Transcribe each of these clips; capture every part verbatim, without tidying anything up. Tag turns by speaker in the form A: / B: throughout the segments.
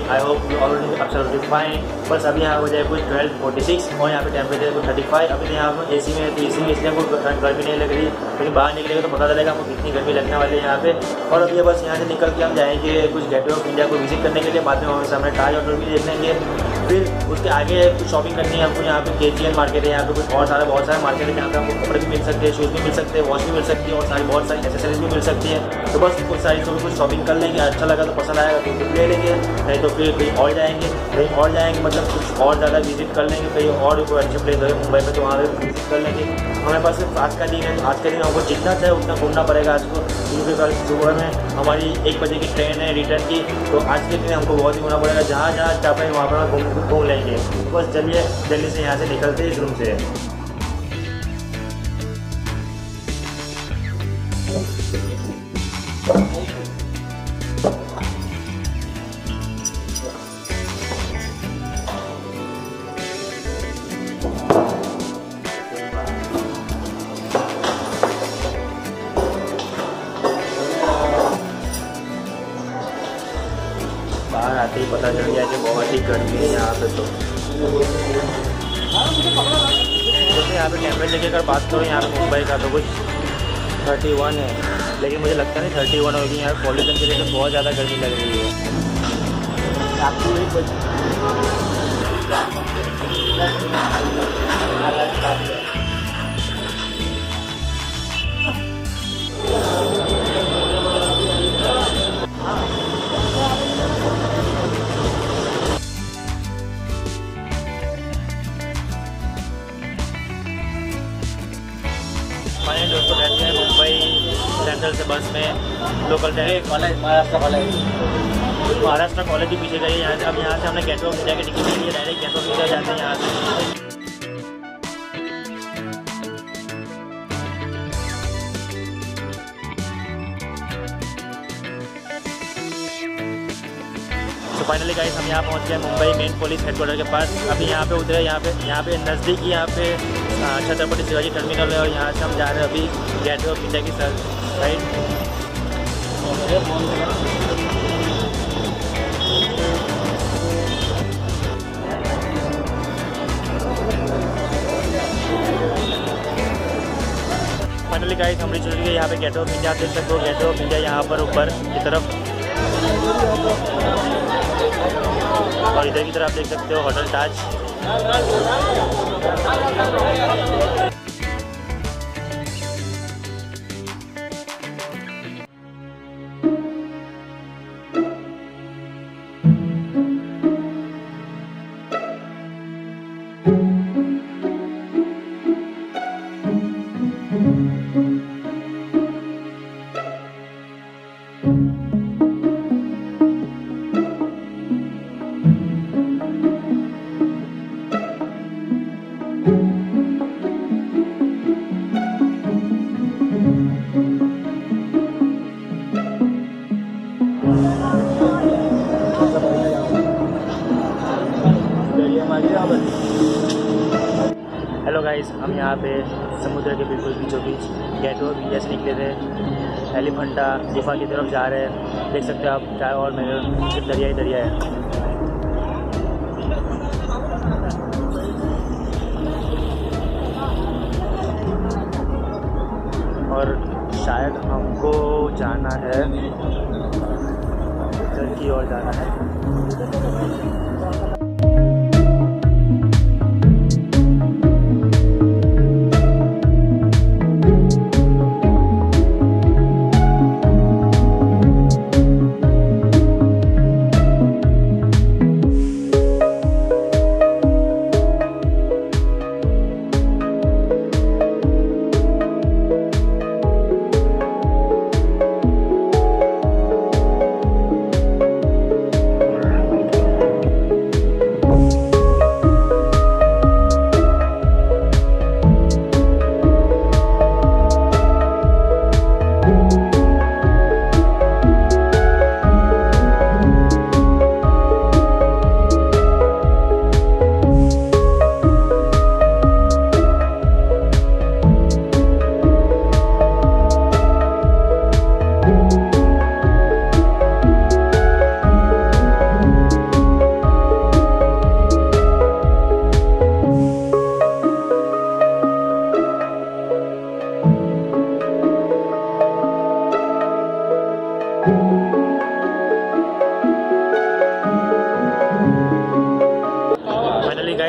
A: I hope you all absolutely fine. बस अभी यहाँ हो जाए कुछ ट्वेल्व फोर्टी सिक्स और यहाँ पे टेम्परेचर कुछ थर्टी फाइव। अभी यहाँ पर ए सी में तो ए सी में इसलिए हमको गर्मी नहीं लग रही, लेकिन बाहर निकलेगा तो पता चलेगा हमको कितनी गर्मी लगने वाली है यहाँ पे। और अभी बस यहाँ से निकल के हम जाएंगे कुछ गेटवे ऑफ इंडिया को विजिट करने के लिए। बाद में हमें सामने ताज होटल भी देख लेंगे। फिर उसके आगे कुछ शॉपिंग करनी है हमको। यहाँ पे के जी एन मार्केट है, यहाँ पे कुछ और सारा बहुत सारे मार्केट है जहाँ पे हमको कपड़े भी मिल सकते हैं, शूज़ भी मिल सकते हैं, वॉच भी मिल सकती है और सारी बहुत सारी एक्सेसरीज भी मिल सकती है। तो बस कुछ सारी कुछ शॉपिंग कर लेंगे, अच्छा लगा तो पसंद आएगा तो फिर ले लेंगे, नहीं तो फिर कहीं और जाएंगे कहीं और जाएंगे मतलब कुछ और ज़्यादा विजिट कर लेंगे। कहीं और कोई अच्छे प्लेस है मुंबई में तो वहाँ पर विजिट कर लेंगे। हमारे पास सिर्फ आज का दिन है, आज के दिन हमको जितना चाहे उतना घूमना पड़ेगा आज को, क्योंकि कल सुबह में हमारी एक बजे की ट्रेन है रिटर्न की। तो आज के दिन हमको बहुत ही घूमना पड़ेगा, जहाँ जहाँ चाह पाए वहाँ पर घूम घूम लेंगे। तो बस चलिए जल्दी से यहाँ से निकलते हैं इस रूम से। बाहर आते ही पता चल गया कि बहुत ही गर्मी है यहाँ पे। तो जैसे यहाँ पे टेम्परेचर की अगर बात करूँ यहाँ पे मुंबई का तो कुछ थर्टी वन है, लेकिन मुझे लगता नहीं थर्टी वन होगी। यहाँ पॉल्यूशन की वजह से बहुत ज़्यादा गर्मी लग रही है। आपको एक बजे फाइनली दोस्तों बैठते हैं मुंबई सेंट्रल से बस में local train college Maharashtra college Maharashtra college के पीछे गए यहाँ से। अब यहाँ से हमने गेटवे ऑफ इंडिया की टिकट ले ली है, डायरेक्ट गेटवे ऑफ इंडिया जाते हैं यहाँ से। तो फाइनली गाइस हम यहाँ पहुँच गए मुंबई मेन पुलिस हेडक्वार्टर के पास। अभी यहाँ पे उतरे, यहाँ पे यहाँ पे नज़दीक ही यहाँ पे छत्रपति शिवाजी टर्मिनल है और यहाँ से हम जा रहे हैं अभी गेटवे ऑफ इंडिया की साइड। फाइनली गाइस हम रिच चुके हैं यहाँ पे गेटवे ऑफ इंडिया। देख सकते हो गेटवे ऑफ इंडिया यहाँ पर ऊपर की तरफ, और इधर की तरफ देख सकते हो होटल ताज। हेलो गाइस, हम यहाँ पे समुद्र के बिल्कुल बीचों बीच गेटवे ऑफ इंडिया से निकले थे। एलिफेंटा गुफा की तरफ जा रहे हैं। देख सकते हो आप चारों और मेरे सिर्फ दरिया ही दरिया है। और शायद हमको जाना है उधर की ओर जाना है।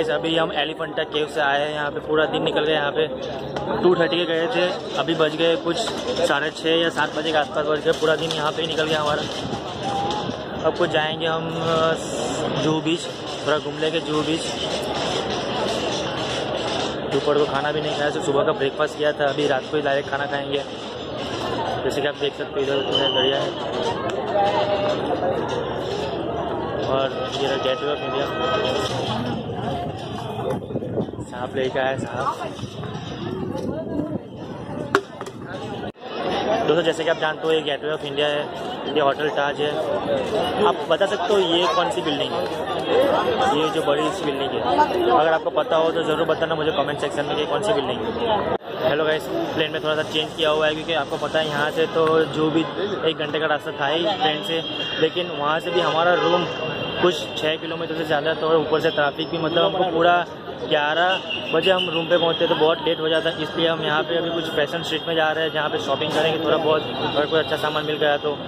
A: गाइस अभी हम एलिफेंटा केव से आए हैं। यहाँ पे पूरा दिन निकल गया। यहाँ पे टू थर्टी के गए थे, अभी बज गए कुछ साढ़े छः या सात बजे के आसपास बज गए। पूरा दिन यहाँ पे ही निकल गया हमारा। अब कुछ जाएंगे हम जुहू बीच, थोड़ा घूम लेंगे जुहू बीच। दोपहर को खाना भी नहीं खाया, सिर्फ सुबह का ब्रेकफास्ट किया था। अभी रात को ही डायरेक्ट खाना खाएंगे। जैसे कि आप देख सकते हो इधर उधर बढ़िया है। और ये रहा गेटवे ऑफ इंडिया। साहब लेकर आए साहब। दोस्तों जैसे कि आप जानते हो ये गेटवे ऑफ इंडिया है, ये होटल ताज है। आप बता सकते हो ये कौन सी बिल्डिंग है? ये जो बड़ी सी बिल्डिंग है, अगर आपको पता हो तो ज़रूर बताना मुझे कमेंट सेक्शन में कि कौन सी बिल्डिंग है। हेलो गाइस, प्लेन में थोड़ा सा चेंज किया हुआ है क्योंकि आपको पता है यहाँ से तो जो भी एक घंटे का रास्ता था ही ट्रेन से, लेकिन वहाँ से भी हमारा रूम कुछ छः किलोमीटर से ज़्यादा था और ऊपर से ट्रैफिक भी, मतलब हमको पूरा ग्यारह बजे हम रूम पे पहुँचते तो बहुत लेट हो जाता। इसलिए हम यहाँ पे अभी कुछ फैशन स्ट्रीट में जा रहे हैं जहाँ पे शॉपिंग करेंगे थोड़ा बहुत, अगर कोई अच्छा सामान मिल गया तो।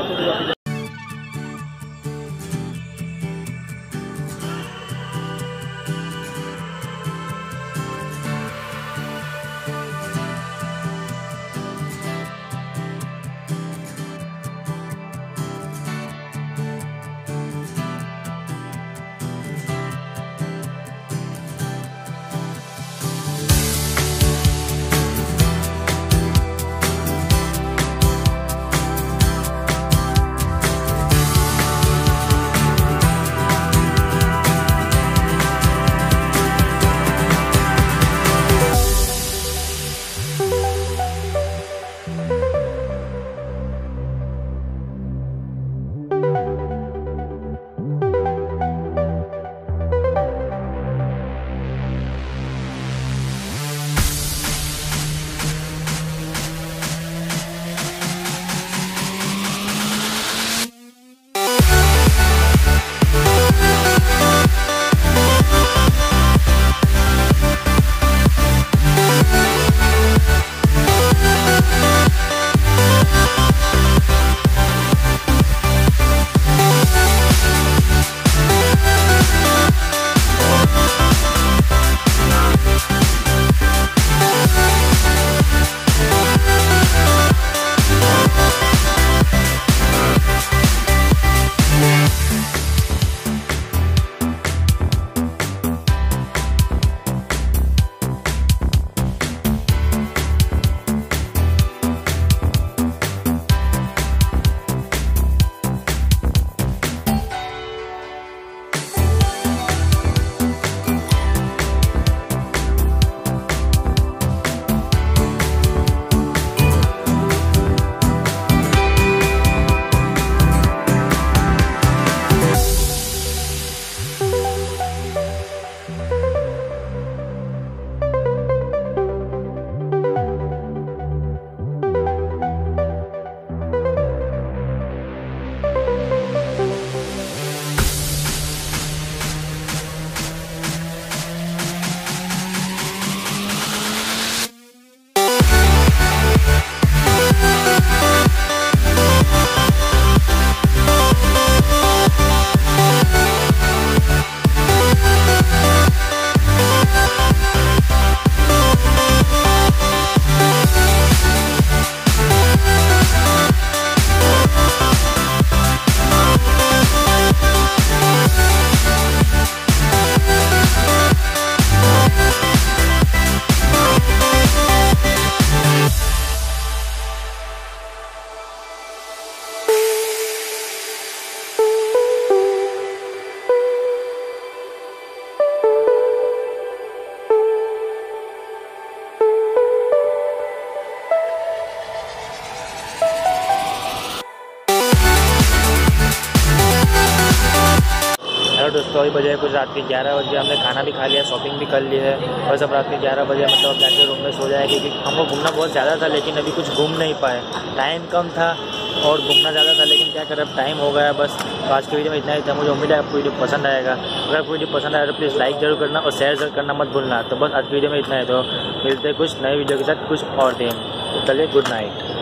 A: दोस्तों अभी बजे कुछ रात के ग्यारह बजे, हमने खाना भी खा लिया, शॉपिंग भी कर ली है और सब रात के ग्यारह बजे मतलब अब जाके रूम में सो जाए, क्योंकि हमको घूमना बहुत ज़्यादा था लेकिन अभी कुछ घूम नहीं पाए, टाइम कम था और घूमना ज़्यादा था, लेकिन क्या करें अब टाइम हो गया बस। तो आज की वीडियो में इतना ही था, मुझे उम्मीद है आपको वीडियो पसंद आएगा। अगर आपको वीडियो पसंद आया तो प्लीज़ लाइक जरूर करना और शेयर जरूर करना मत भूलना। तो बस आज की वीडियो में इतना है, तो मिलते हैं कुछ नए वीडियो के साथ कुछ और दिन। तो चलिए गुड नाइट।